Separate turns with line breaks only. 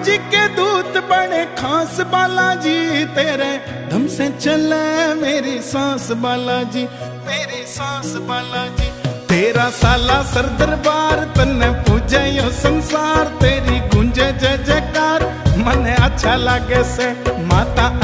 जी के दूत बड़े खास बालाजी, तेरे धम से चले मेरी सांस बालाजी, मेरी सांस बालाजी। तेरा साला सर दरबार तन्ने पूजे यो संसार, तेरी गूंजे जय जयकार मने अच्छा लागे से माता।